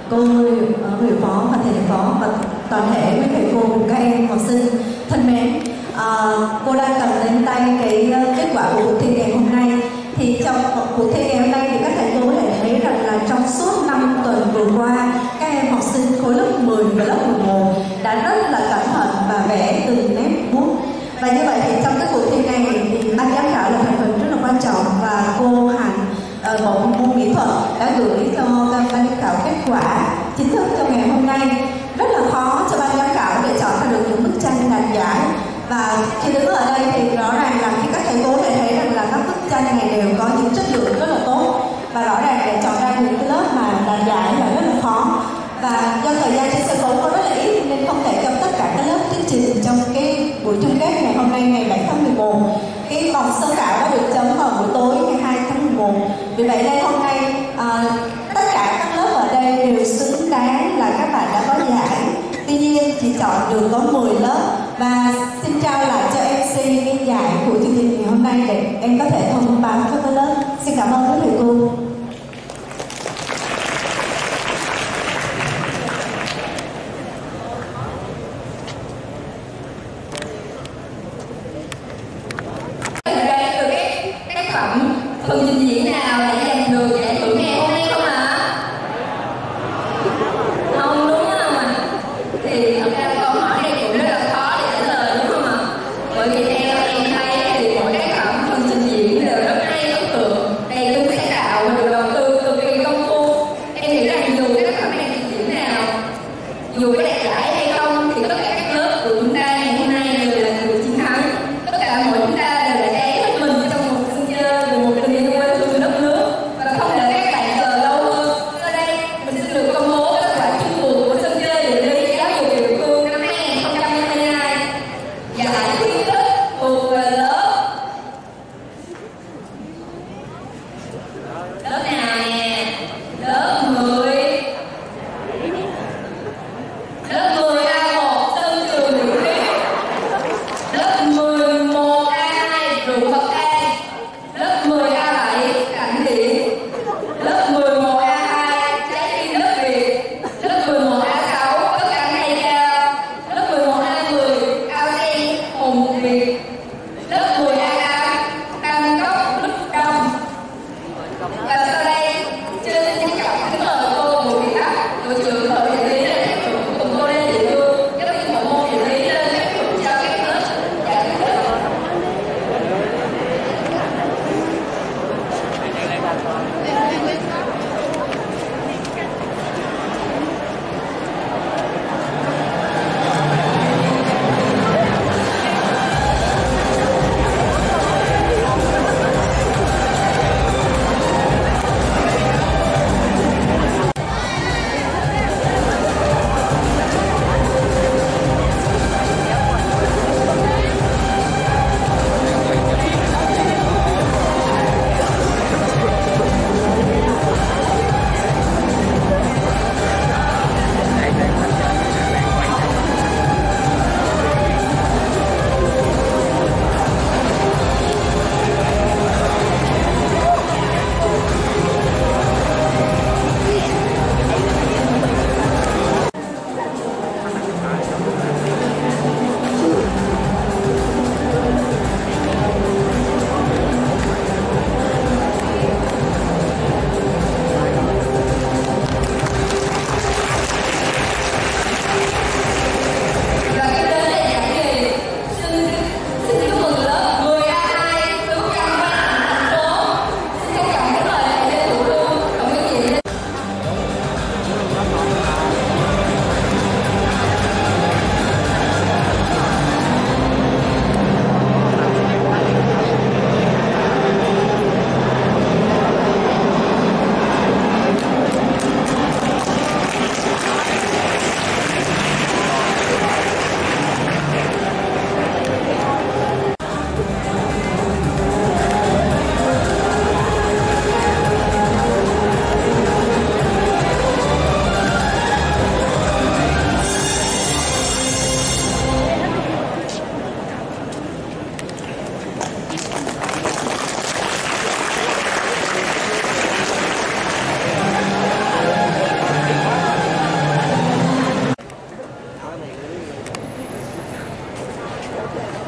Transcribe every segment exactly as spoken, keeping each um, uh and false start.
cô người, người phó và thầy phó và toàn thể quý thầy cô cùng các em học sinh thân mến. À, cô đang cầm lên tay cái kết quả của cuộc thi ngày hôm nay. Thì trong cuộc thi ngày hôm nay thì các thầy cô có thể thấy rằng là trong suốt năm tuần vừa qua, các em học sinh khối lớp mười và lớp mười một đã rất là cẩn thận và vẽ từng nét bút. Và như vậy thì trong cái cuộc thi này thì ban giám khảo là thành phần rất là quan trọng, và cô Hạnh uh, bộ môn mỹ thuật đã gửi cho ban giám khảo kết quả chính thức trong ngày hôm nay. Rất là khó cho ban giám khảo để chọn ra được những bức tranh đạt giải. Và khi đứng ở đây thì rõ ràng là khi các thầy cô thể thấy rằng là các bức tranh này đều có những chất lượng rất là tốt, và rõ ràng để chọn ra những cái lớp mà đạt giải là rất là khó. Và do thời gian trên sân khấu có rất là ít nên không thể cho tất cả các lớp thuyết trình trong cái buổi chung kết ngày hôm nay ngày bảy tháng mười một. Cái vòng sơ khảo đã được chấm vào buổi tối ngày hai tháng mười một. Vì vậy nên hôm nay à, tất cả các lớp ở đây đều xứng đáng là các bạn đã có giải. Tuy nhiên chỉ chọn được có mười lớp, và xin trao lại cho em xê cái giải của chương trình ngày hôm nay để em có thể thông báo cho các lớp. Xin cảm ơn các thầy cô. Phần trình diễn nào để giành được giải thưởng ngày hôm nay không ạ? Không đúng không ạ? Thì thật ra câu hỏi này cũng rất là khó để trả lời đúng không ạ? Bởi vì theo em thấy thì mỗi tác phẩm phần trình diễn đều rất hay ấn tượng, đầy tính sáng tạo và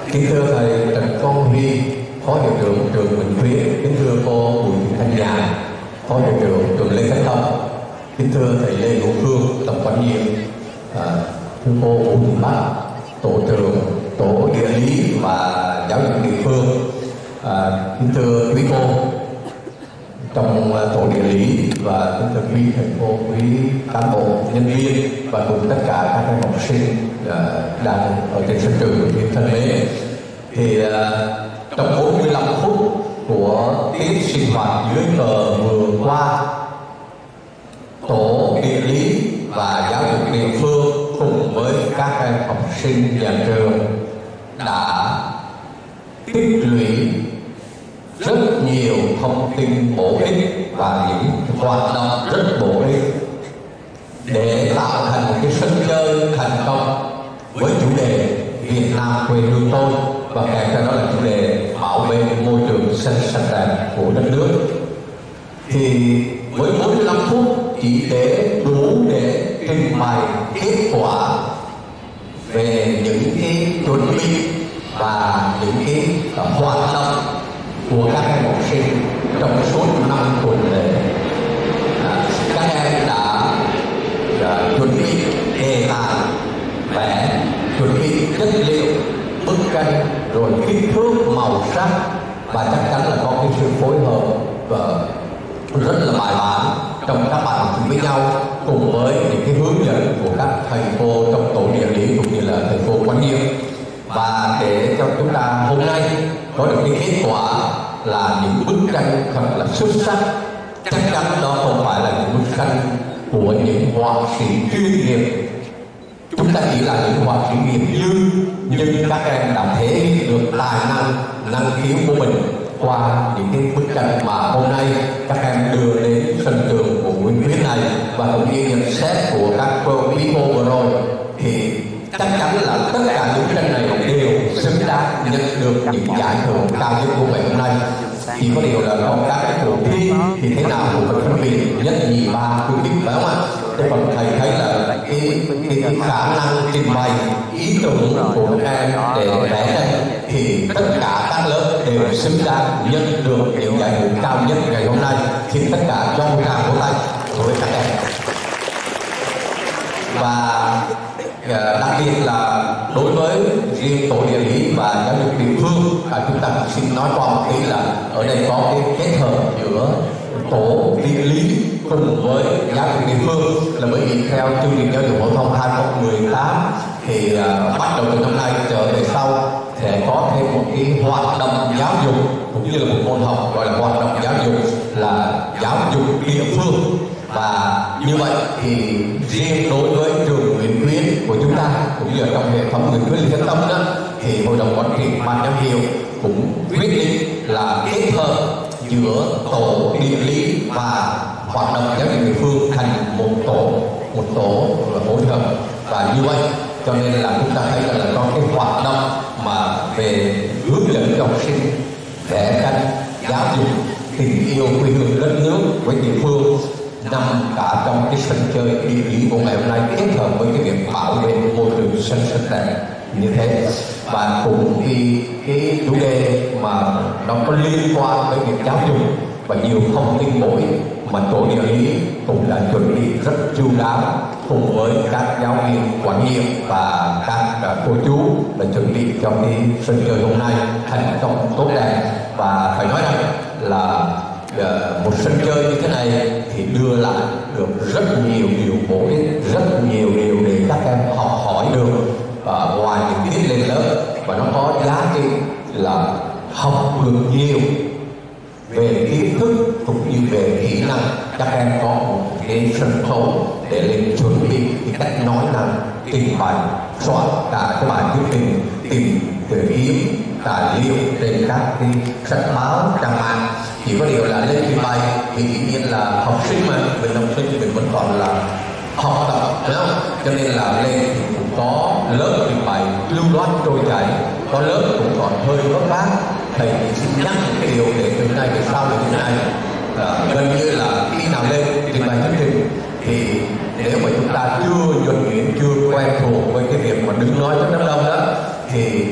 Kính thưa thầy Trần Quang Huy, Phó Hiệu trưởng trường Bình Khuyến. Kính thưa cô Bùi Thị Thanh Nhàn, Phó Hiệu trưởng trường Lê Khánh Tâm. Kính thưa thầy Lê Hữu Phương, tổng quản nhiệm. À, thưa cô Vũ Thị Bắc, tổ trưởng tổ địa lý và giáo dục địa phương. À, kính thưa quý cô trong tổ địa lý và kính thưa quý thầy cô, quý cán bộ nhân viên và cùng tất cả các em học sinh uh, đang ở trên sân trường của thân mến. Thì uh, trong bốn mươi lăm phút của tiết sinh hoạt dưới cờ vừa qua, tổ địa lý và giáo dục địa phương cùng với các em học sinh nhà trường đã tích lũy rất nhiều thông tin bổ ích và những hoạt động rất bổ ích để tạo thành một cái sân chơi thành công với chủ đề Việt Nam quê hương tôi, và kèm theo đó là chủ đề bảo vệ môi trường xanh sạch đẹp của đất nước. Thì với bốn mươi lăm phút chỉ để đủ để trình bày kết quả về những cái chuẩn bị và những cái hoạt động của các em học sinh trong suốt năm tuần lễ. À, các em đã, đã chuẩn bị đề tài vẽ, chuẩn bị chất liệu, bức tranh, rồi kích thước, màu sắc, và chắc chắn là có cái sự phối hợp và rất là bài bản trong các bạn học với nhau, cùng với những cái hướng dẫn của các thầy cô trong tổ địa lý cũng như là thầy cô quan nhiệm. Và để cho chúng ta hôm nay có được cái kết quả là những bức tranh thật là xuất sắc. Chắc chắn đó không phải là những bức tranh của những họa sĩ chuyên nghiệp, chúng ta chỉ là những họa sĩ nghiệp dư, nhưng các em đã thể hiện được tài năng, năng khiếu của mình qua những cái bức tranh mà hôm nay các em đưa đến sân trường của Nguyễn Khuyến này. Và cũng như nhận xét của các cô quý cô vừa rồi thì chắc chắn là tất cả những tranh này đều xứng đáng nhận được những giải thưởng cao nhất của ngày hôm nay. Chỉ có điều là còn các cái cuộc thi thì thế nào cũng phải phân biệt nhất nhì ba khuyến khích, phải không ạ? Thế còn thầy thấy là cái, cái, cái khả năng trình bày ý tưởng của các em để vẽ đây thì tất cả các lớp đều xứng đáng nhận được những giải thưởng cao nhất ngày hôm nay. Xin tất cả cho một tràng vỗ tay với các em. Và đặc biệt là đối với riêng tổ địa lý và giáo dục địa phương, à, chúng ta cũng xin nói qua một tí là ở đây có cái kết hợp giữa tổ địa lý cùng với giáo dục địa phương, là bởi vì theo chương trình giáo dục phổ thông hai không một tám thì uh, bắt đầu từ năm nay trở về sau sẽ có thêm một cái hoạt động giáo dục cũng như là một môn học gọi là hoạt động giáo dục là giáo dục địa phương. Và như vậy thì riêng đối với trường Nguyễn Khuyến của chúng ta cũng như là trong hệ thống Nguyễn Khuyến Lê Khánh Tâm đó, thì hội đồng quản trị ban giám hiệu cũng quyết định là kết hợp giữa tổ địa lý và hoạt động giáo dục địa phương thành một tổ một tổ là phối hợp. Và như vậy cho nên là chúng ta thấy là có cái hoạt động mà về hướng dẫn cho học sinh vẽ tranh giáo dục tình yêu quê hương đất nước với địa phương nằm cả trong cái sân chơi địa lý của ngày hôm nay, kết hợp với cái việc bảo vệ môi trường xanh sạch đẹp như thế. Và cũng vì cái chủ đề mà nó có liên quan với việc giáo dục và nhiều thông tin bổ ích mà tổ địa lý cũng đã chuẩn bị rất chu đáo cùng với các giáo viên quản nhiệm và các cô chú đã chuẩn bị cho cái sân chơi hôm nay thành công tốt đẹp. Và phải nói rằng là uh, một sân chơi như thế này thì đưa lại được rất nhiều điều bổ ích, rất nhiều điều để các em học hỏi được uh, ngoài những tiết lên lớp, và nó có giá trị là học được nhiều về kiến thức cũng như về kỹ năng. Các em có một cái sân khấu để lên chuẩn bị cái cách nói năng, trình bày, soạn cả cái bài thuyết trình, tìm kiếm tài liệu trên các cái sách báo trang mạng. Chỉ có điều là lên trình bày thì dĩ nhiên là học sinh mà mình học sinh thì mình vẫn còn là học tập, đúng không? Cho nên là lên thì cũng có lớp trình bày lưu loát trôi chảy, có lớp cũng còn hơi vất vả. Thầy xin nhắc một cái điều để từ nay về sau là như thế này, à, gần như là khi nào lên trình bày chương trình thì nếu mà chúng ta chưa nhuần nhuyễn, chưa quen thuộc với cái việc mà đứng nói trước đám đông đó, thì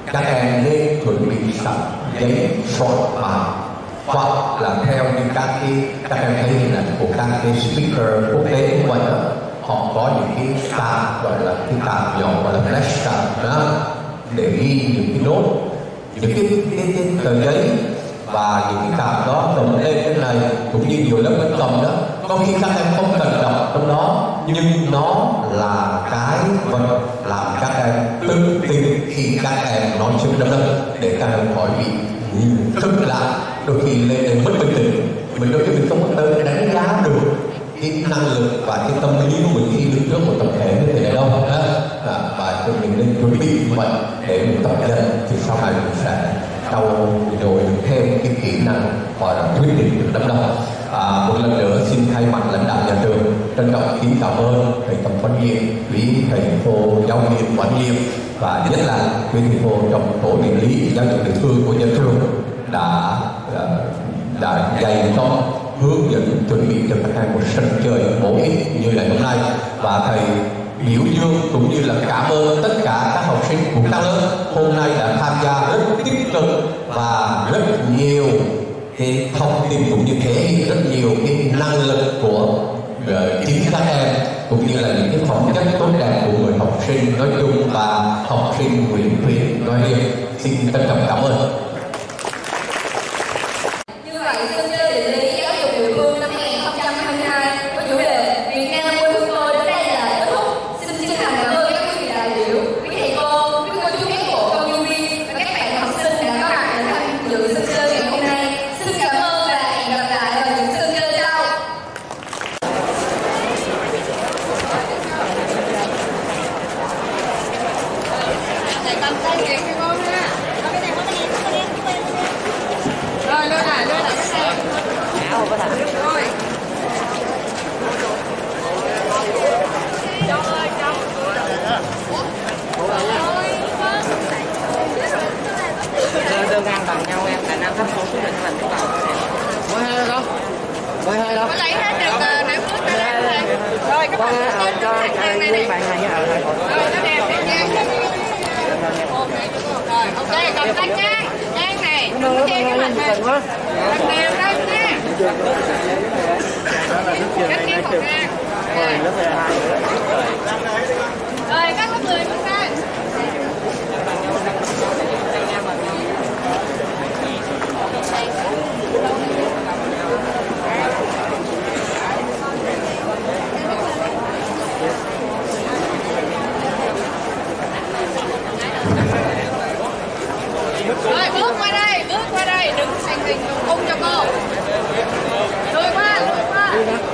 các em nên chuẩn bị sẵn giấy soạn bài, hoặc là theo như các cái các em thấy hình ảnh của các cái speaker quốc tế như vậy đó, họ có những cái card gọi là cái card nhỏ gọi là flashcard đó, để ghi những cái nốt, những cái, cái, cái tờ giấy, và những cái card đó cầm lên cái này cũng như nhiều lớp vẫn cầm đó. Có khi các em không cần đọc trong đó, nhưng nó là cái vật làm các em tự tin khi các em nói chuyện đâm đâm, để các em khỏi bị thức lạ, đôi khi lên đến mất bình tĩnh. Mình đôi khi mình không có tới để đánh giá được cái năng lực và cái tâm lý của mình khi đứng trước một tập thể như thế này đâu đó. À, và cho mình nên chuẩn bị như vậy để mình tập dần, thì sau này mình sẽ trau dồi thêm cái kỹ năng gọi là thuyết trình đâm đâm. À, một lần nữa xin thay mặt lãnh đạo nhà trường trân trọng kính cảm ơn thầy Tổng Quan Nhiệm, quý thầy cô giáo viên quản nhiệm, và nhất là quý thầy cô trong tổ địa lý giáo dục địa phương của nhà trường đã đã dạy cho, hướng dẫn chuẩn bị cho các em một sân chơi bổ ích như ngày hôm nay. Và thầy biểu dương cũng như là cảm ơn tất cả các học sinh của các lớp hôm nay đã tham gia rất tích cực và rất nhiều cái thông tin, cũng như thể hiện rất nhiều cái năng lực của uh, chính các em, cũng như là những cái phẩm chất tốt đẹp của người học sinh nói chung và học sinh Nguyễn Thuyết nói riêng. Xin trân trọng cảm ơn. Như vậy, sân chơi địa lý giáo dục địa phương năm hai nghìn không trăm hai mươi hai có chủ đề Việt Nam quê hương tôi đến đây là kết thúc. Xin chân thành cảm ơn các quý vị đại biểu, quý thầy cô, quý cô chú cán bộ, công nhân viên và các bạn học sinh đã có mặt để tham dự sân chơi ngày hôm nay. Xin cảm ơn và hẹn gặp lại vào những sân chơi sau. Thầy cầm tay kìa thầy cô nha. Cái này có cái gì có đen cái quen. Rồi lên lại, lên lại cái xe. Áo có thật. Rồi. Trong ơi, trong. Đơn ngang bằng nhau em, khả năng thấp không quyết định làm cái vào. Mới hai đâu? Mới hai đâu? Có lấy hết được để bước ra đây. Rồi các bạn lên cho này này. Bạn này ở đây. Rồi nó đẹp đẹp nha. Rồi, ok, cầm tay nha. Trang này, đừng có che cái mặt này. Cầm đều đây nha. Cách kia phòng ra. Rồi, các lớp mười xuống đây. Rồi bước qua đây, bước qua đây, đứng thành hình ung cho cô. Lùi qua, lùi qua.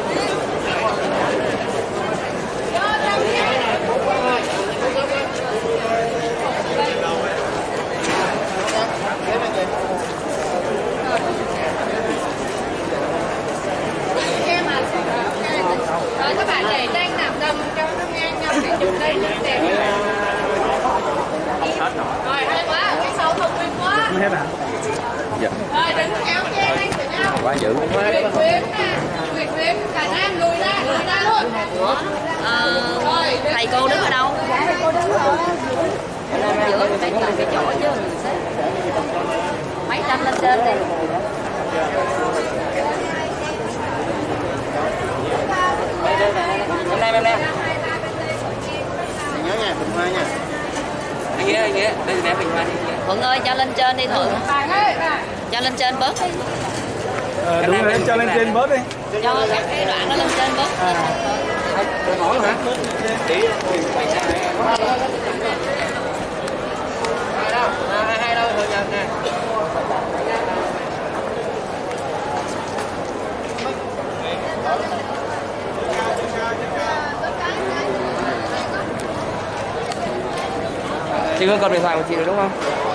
Rồi các bạn để đang nằm đâm trong nó ngang nhau để chụp đây rất đẹp. Rồi hay quá, cái sau thông minh quá. Mấy bạn. Dạ. Rồi đừng kéo che đây với nhau. Quá dữ. Nguyệt Quyến nè, Nguyệt Quyến cả nam lùi ra, lùi ra luôn. Ủa? Ờ, rồi, thầy cô đứng ở đâu? Dạ thầy cô đứng ở giữa cái cái cái chỗ chứ. Mấy trăm lên trên đi. Bên đây, bên đây. Nhớ nha, Bình Hoa nha. Anh Nghĩa, anh Nghĩa, đây là Bình Hoa đi. Thuận ơi, cho lên trên đi Thuận. Cho lên trên bớt đi. Ờ, đúng rồi, cho lên trên bớt đi. Cho các cái đoạn nó lên trên bớt. À. Hỏi hả? Hai hai đâu, thôi nè. Chị có cầm điện thoại của chị rồi đúng không?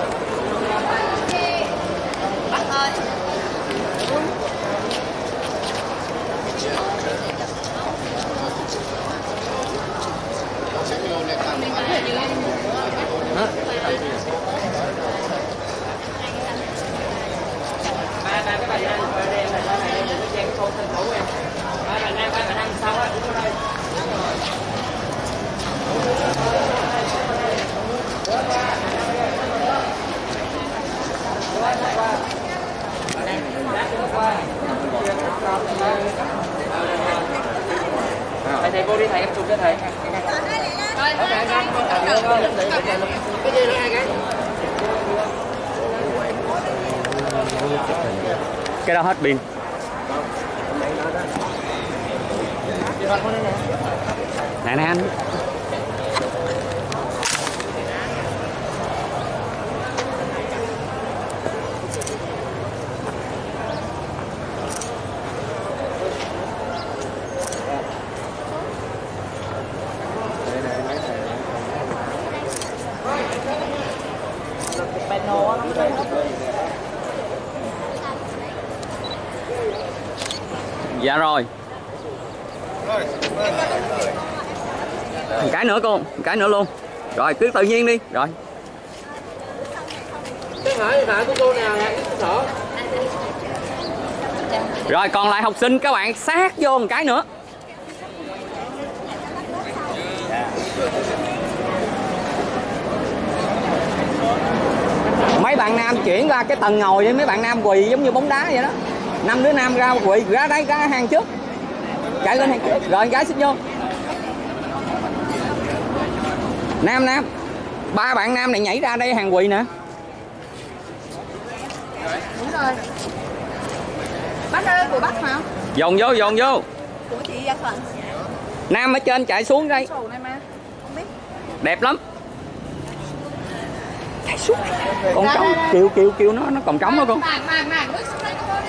Bắt thôi. Hả? Ba ba cái bài đang ở đây là ba này cái trang câu sân khấu em. Ba bài đang ba bài đang sau á, đứng ở đây. Đúng rồi. thầy em chụp cho thầy. Rồi, ok con con cầm lên thôi, lên để để cái gì nữa hai cái. Cái đó hết pin. Nè nè anh. Dạ rồi. Một cái nữa cô, một cái nữa luôn. Rồi cứ tự nhiên đi. Rồi. Cái hỏi điện thoại của cô nào nè, cái sổ. Rồi còn lại học sinh các bạn sát vô một cái nữa. Mấy bạn nam chuyển ra cái tầng ngồi với mấy bạn nam quỳ giống như bóng đá vậy đó. Năm đứa nam ra quỳ ra đây ra hàng trước. Chạy lên hàng trước. Rồi gái xích vô. Nam nam. Ba bạn nam này nhảy ra đây hàng quỳ nè. Đúng rồi. Bắt ơi, của bắt hả? Dồn vô, dồn vô. Của chị Gia Thuận. Nam ở trên chạy xuống đây. Sổ này mà. Không biết. Đẹp lắm. Chạy xuống. Còn trống, kêu kêu kêu nó nó còn trống đó con. Mảng mảng mảng bước xuống đây cho cô đi.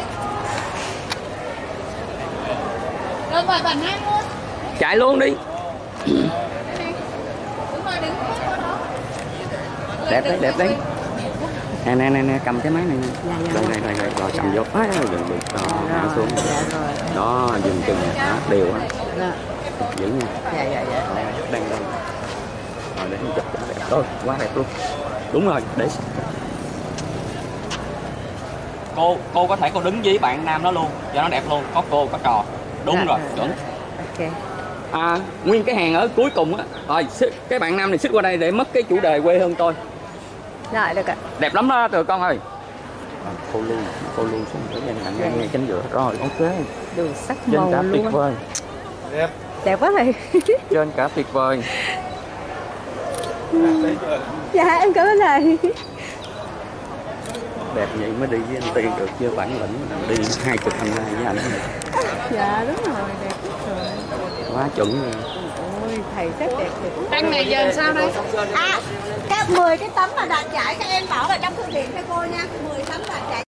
Rồi gọi bản Nam luôn. Chạy luôn đi. Đúng rồi, đứng cô đó. Đẹp đấy, đẹp đấy. Nè nè nè nè, cầm cái máy này nè. Đây đây đây, rồi cầm vô. Á, dừng được. Đó, hạ xuống. Đó, dừng chừng đó, đều á. Giữ nha. Dạ dạ dạ. Đang đang. Rồi để chụp cho đẹp. Rồi, quá đẹp luôn. Đúng rồi, để cô cô có thể cô đứng với bạn nam đó luôn cho nó đẹp luôn, có cô có trò. Đúng dạ, rồi, chuẩn. Ok. À, nguyên cái hàng ở cuối cùng á. Rồi cái bạn nam này xích qua đây để mất cái chủ đề quê hương tôi. Rồi được ạ. Đẹp lắm đó tụi con ơi. Cô luôn, cô luôn xuống để dành bạn ngay cánh giữa. Rồi ok. Đủ sắc trên màu cả luôn. Tuyệt vời. Đẹp. Đẹp quá thầy. Trên cả tuyệt vời. Dạ em cảm ơn thầy. Đẹp vậy mới đi với anh Tiên được chứ bản lĩnh đi hai chục năm nay với anh. Dạ đúng rồi, đẹp rồi. Quá chuẩn rồi. Ôi thầy rất đẹp thiệt. Đăng này giờ làm sao đây? À, các mười cái tấm mà đạt giải các em bảo là trong thư viện cho cô nha. mười tấm đạt giải.